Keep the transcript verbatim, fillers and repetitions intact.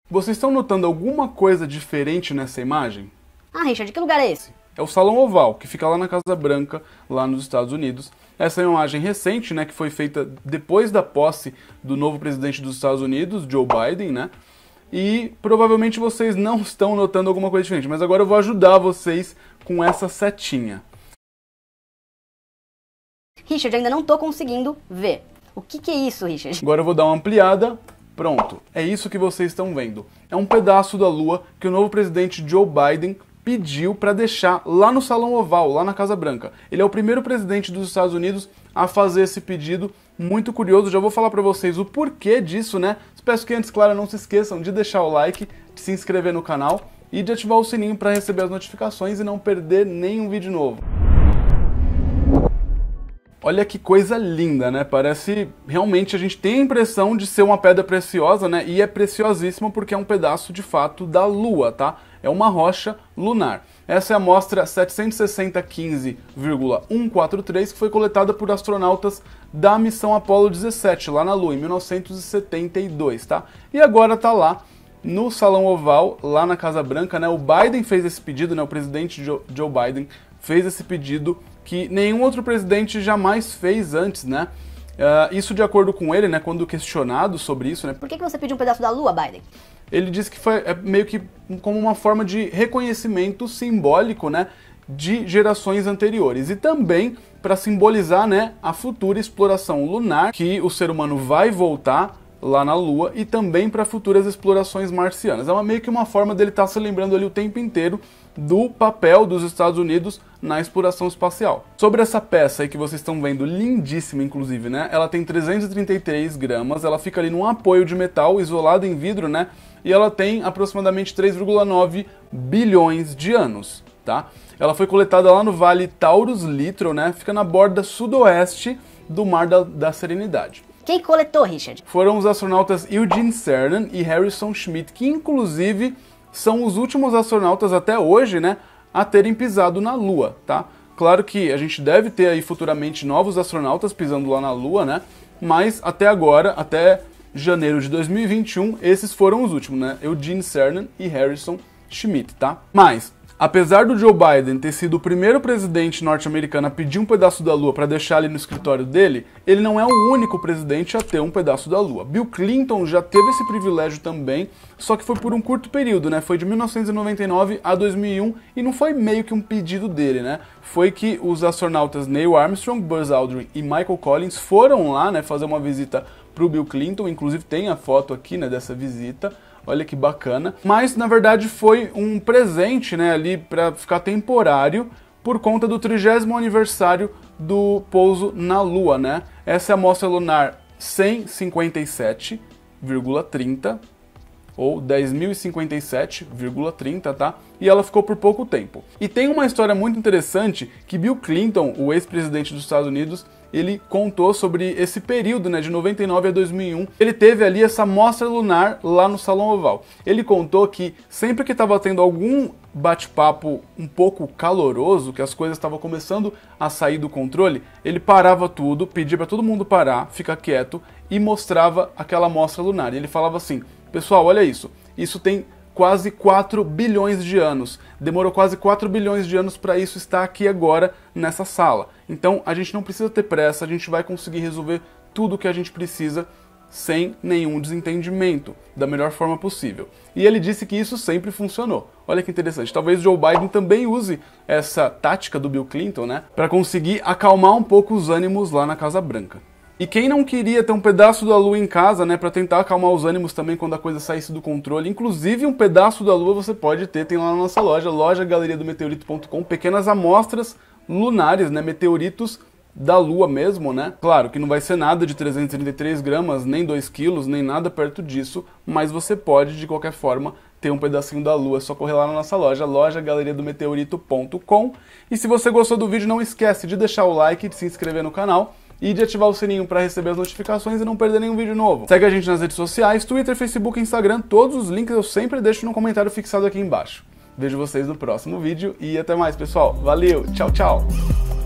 Vocês estão notando alguma coisa diferente nessa imagem? Ah, Richard, que lugar é esse? É o Salão Oval, que fica lá na Casa Branca, lá nos Estados Unidos. Essa é uma imagem recente, né, que foi feita depois da posse do novo presidente dos Estados Unidos, Joe Biden, né? E provavelmente vocês não estão notando alguma coisa diferente, mas agora eu vou ajudar vocês com essa setinha. Richard, ainda não tô conseguindo ver. O que que é isso, Richard? Agora eu vou dar uma ampliada. Pronto, é isso que vocês estão vendo. É um pedaço da Lua que o novo presidente Joe Biden pediu para deixar lá no Salão Oval, lá na Casa Branca. Ele é o primeiro presidente dos Estados Unidos a fazer esse pedido. Muito curioso, já vou falar para vocês o porquê disso, né? Peço que antes, claro, não se esqueçam de deixar o like, de se inscrever no canal e de ativar o sininho para receber as notificações e não perder nenhum vídeo novo. Olha que coisa linda, né? Parece, realmente, a gente tem a impressão de ser uma pedra preciosa, né? E é preciosíssima porque é um pedaço, de fato, da Lua, tá? É uma rocha lunar. Essa é a amostra setecentos e sessenta quinze vírgula cento e quarenta e três, que foi coletada por astronautas da missão Apollo dezessete, lá na Lua, em mil novecentos e setenta e dois, tá? E agora tá lá no Salão Oval, lá na Casa Branca, né? O Biden fez esse pedido, né? O presidente Joe, Joe Biden fez esse pedido que nenhum outro presidente jamais fez antes, né? Uh, isso de acordo com ele, né? Quando questionado sobre isso, né? Por que que você pediu um pedaço da Lua, Biden? Ele disse que foi é meio que como uma forma de reconhecimento simbólico, né, de gerações anteriores. E também para simbolizar, né, a futura exploração lunar, que o ser humano vai voltar lá na Lua, e também para futuras explorações marcianas. É uma, meio que uma forma dele estar se lembrando ali o tempo inteiro do papel dos Estados Unidos na exploração espacial. Sobre essa peça aí que vocês estão vendo, lindíssima inclusive, né? Ela tem trezentos e trinta e três gramas, ela fica ali num apoio de metal isolado em vidro, né? E ela tem aproximadamente três vírgula nove bilhões de anos, tá? Ela foi coletada lá no Vale Taurus Littrow, né? Fica na borda sudoeste do Mar da, da Serenidade. Quem coletou, Richard? Foram os astronautas Eugene Cernan e Harrison Schmitt, que inclusive são os últimos astronautas até hoje, né, a terem pisado na Lua, tá? Claro que a gente deve ter aí futuramente novos astronautas pisando lá na Lua, né? Mas até agora, até janeiro de dois mil e vinte e um, esses foram os últimos, né? Eugene Cernan e Harrison Schmitt, tá? Mas apesar do Joe Biden ter sido o primeiro presidente norte-americano a pedir um pedaço da Lua para deixar ali no escritório dele, ele não é o único presidente a ter um pedaço da Lua. Bill Clinton já teve esse privilégio também, só que foi por um curto período, né? Foi de mil novecentos e noventa e nove a dois mil e um e não foi meio que um pedido dele, né? Foi que os astronautas Neil Armstrong, Buzz Aldrin e Michael Collins foram lá, né, fazer uma visita pro Bill Clinton, inclusive tem a foto aqui, né, dessa visita. Olha que bacana. Mas, na verdade, foi um presente, né, ali para ficar temporário por conta do trigésimo aniversário do pouso na Lua, né? Essa é a amostra lunar cento e cinquenta e sete vírgula trinta ou dez mil e cinquenta e sete vírgula trinta, tá? E ela ficou por pouco tempo. E tem uma história muito interessante que Bill Clinton, o ex-presidente dos Estados Unidos, ele contou sobre esse período, né, de noventa e nove a dois mil e um. Ele teve ali essa mostra lunar lá no Salão Oval. Ele contou que sempre que estava tendo algum bate-papo um pouco caloroso, que as coisas estavam começando a sair do controle, ele parava tudo, pedia para todo mundo parar, ficar quieto e mostrava aquela mostra lunar. E ele falava assim: pessoal, olha isso, isso tem quase quatro bilhões de anos. Demorou quase quatro bilhões de anos para isso estar aqui agora nessa sala. Então a gente não precisa ter pressa, a gente vai conseguir resolver tudo o que a gente precisa sem nenhum desentendimento, da melhor forma possível. E ele disse que isso sempre funcionou. Olha que interessante. Talvez Joe Biden também use essa tática do Bill Clinton, né, para conseguir acalmar um pouco os ânimos lá na Casa Branca. E quem não queria ter um pedaço da Lua em casa, né, para tentar acalmar os ânimos também quando a coisa saísse do controle, inclusive um pedaço da Lua você pode ter, tem lá na nossa loja, loja galeria do meteorito ponto com, pequenas amostras lunares, né, meteoritos da Lua mesmo, né? Claro que não vai ser nada de trezentos e trinta e três gramas, nem dois quilos, nem nada perto disso, mas você pode, de qualquer forma, ter um pedacinho da Lua. É só correr lá na nossa loja, loja galeria do meteorito ponto com. E se você gostou do vídeo, não esquece de deixar o like, de se inscrever no canal e de ativar o sininho para receber as notificações e não perder nenhum vídeo novo. Segue a gente nas redes sociais, Twitter, Facebook, Instagram, todos os links eu sempre deixo no comentário fixado aqui embaixo. Vejo vocês no próximo vídeo e até mais, pessoal. Valeu, tchau, tchau!